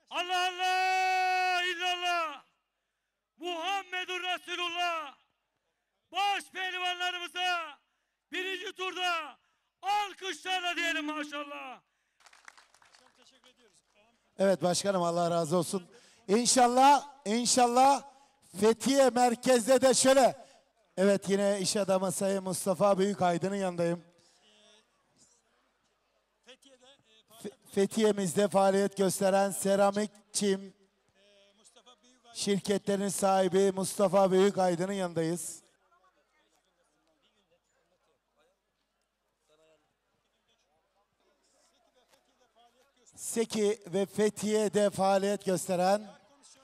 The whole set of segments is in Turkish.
Allah Allah illallah. Muhammedur Resulullah. Baş pehlivanlarımıza birinci turda alkışlarla diyelim maşallah. Evet başkanım, Allah razı olsun. İnşallah Fethiye merkezde de şöyle. Evet, yine iş adamı Sayın Mustafa Büyükaydın'ın yanındayım. Fethiye'mizde faaliyet gösteren seramik çim şirketlerin sahibi Mustafa Büyükaydın'ın yanındayız. Seki ve Fethiye'de faaliyet gösteren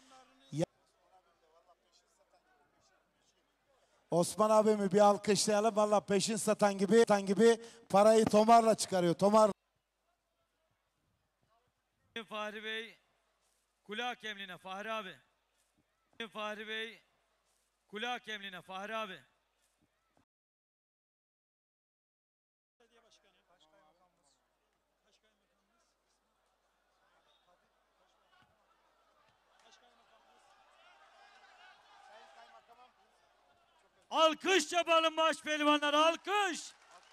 Osman abimi bir alkışlayalım. Valla peşin satan gibi parayı tomarla çıkarıyor. Tomar. Fahri Bey, kule hakemliğine Fahri abi. Fahri Bey, kule hakemliğine Fahri abi. Alkış yapalım baş pehlivanlar, alkış.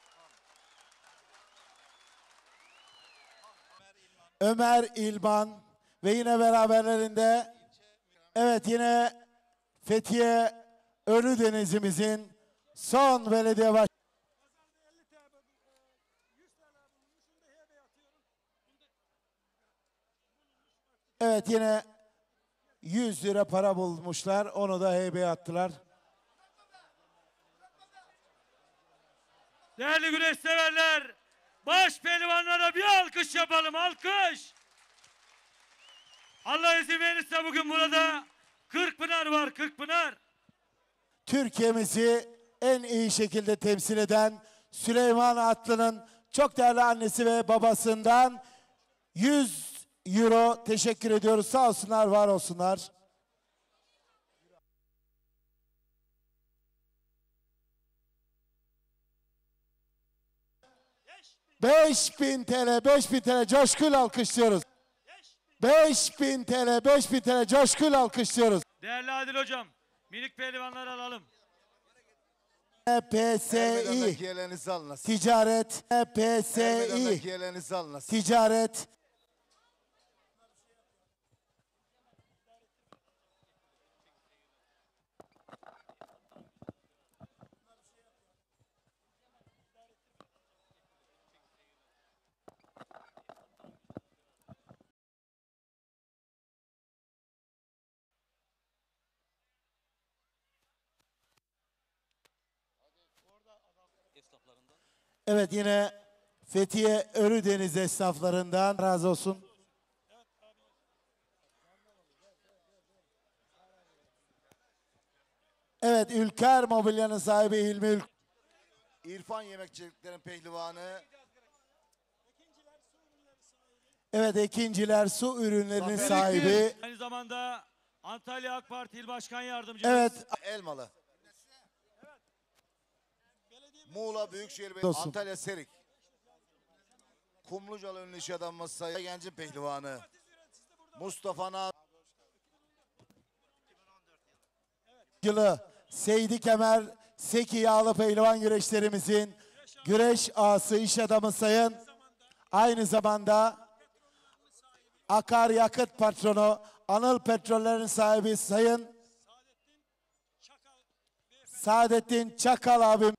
Ömer İlban ve yine beraberlerinde evet yine Fethiye Ölüdeniz'imizin son belediye baş. Evet, yine 100 lira para bulmuşlar. Onu da heybeye attılar. Değerli güreş severler, baş pehlivanlara bir alkış yapalım, alkış. Allah izin verirse bugün burada Kırkpınar var, Kırkpınar. Türkiye'mizi en iyi şekilde temsil eden Süleyman Atlı'nın çok değerli annesi ve babasından 100 euro teşekkür ediyoruz. Sağ olsunlar, var olsunlar. 5.000 TL, 5.000 TL coşkuyla alkışlıyoruz. 5.000 TL, 5.000 TL coşkuyla alkışlıyoruz. Değerli Adil hocam, minik pehlivanları alalım. PSI Ticaret, PSI Ticaret. Evet, yine Fethiye Ölüdeniz esnaflarından razı olsun. Evet, Ülker Mobilya'nın sahibi Hilmi İrfan Yemekçiliklerin pehlivanı. Evet, Ekinciler Su Ürünlerinin sahibi. Aynı zamanda Antalya AK Parti İl Başkan Yardımcısı. Evet. Elmalı. Muğla Büyükşehir Belediyesi. Antalya Serik. Kumlucalı ünlü iş adamı Sayın Gencin pehlivanı. Mustafa Naz. Seydi Kemer Seki Yağlı Pehlivan güreşlerimizin güreş ağası iş adamı Sayın, aynı zamanda akaryakıt patronu Anıl Petroller'in sahibi Sayın Saadettin Çakal abim.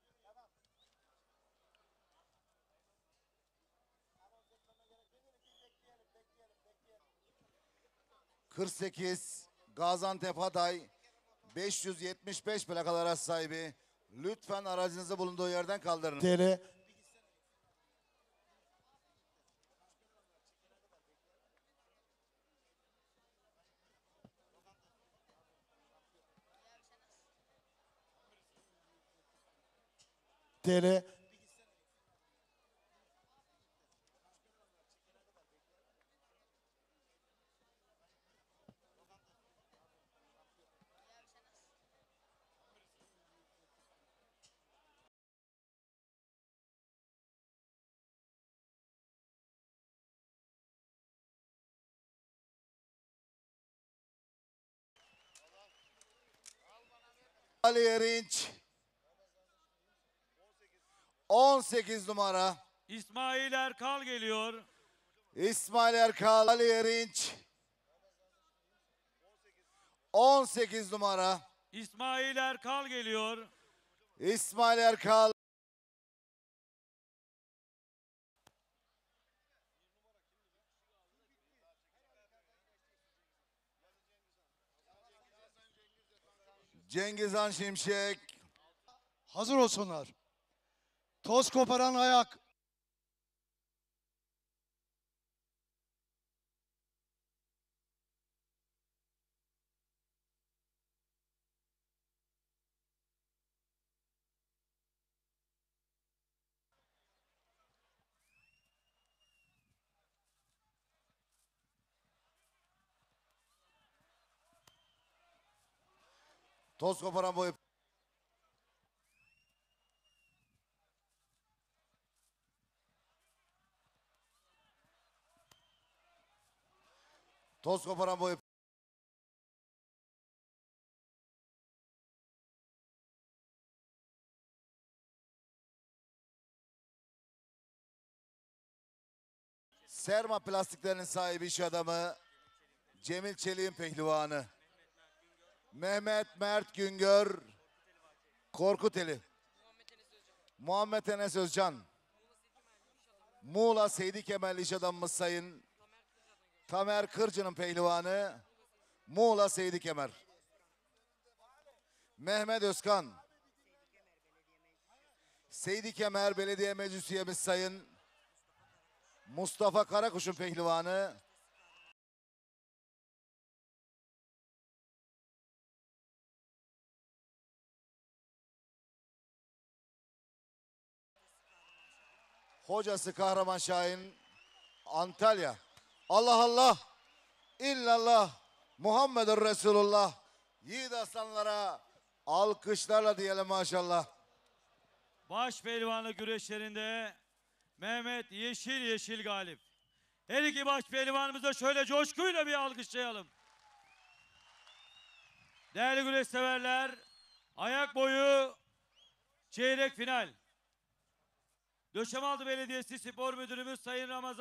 ...48 Gaziantep Hatay 575 plakalı araç sahibi. Lütfen aracınızı bulunduğu yerden kaldırın. TL Ali Erinç. 18 numara. İsmail Erkal geliyor. İsmail Erkal, Ali Erinç. 18 numara. İsmail Erkal geliyor. İsmail Erkal. Cengizhan Şimşek. Hazır olsunlar. Toz koparan ayak. Toz koparan boyu. Toz koparan boyu. Serma plastiklerinin sahibi iş adamı Cemil Çelik'in pehlivanı. Mehmet Mert Güngör Korkuteli. Muhammed Enes Özcan. Muğla Seydi Kemal iş adamımız Sayın Tamer Kırcı'nın pehlivanı. Muğla Seydi Kemer. Mehmet Özkan. Seydi Kemer Belediye Meclis Üyemiz Sayın Mustafa Karakuş'un pehlivanı. Hocası Kahraman Şahin Antalya. Allah Allah. İllallah. Muhammedur Resulullah. Yiğit aslanlara alkışlarla diyelim maşallah. Baş pehlivanlık güreşlerinde Mehmet Yeşil galip. Her iki baş pehlivanımıza şöyle coşkuyla bir alkışlayalım. Değerli güreş severler, ayak boyu çeyrek final. Döşemealtı Belediyesi Spor Müdürümüz Sayın Ramazan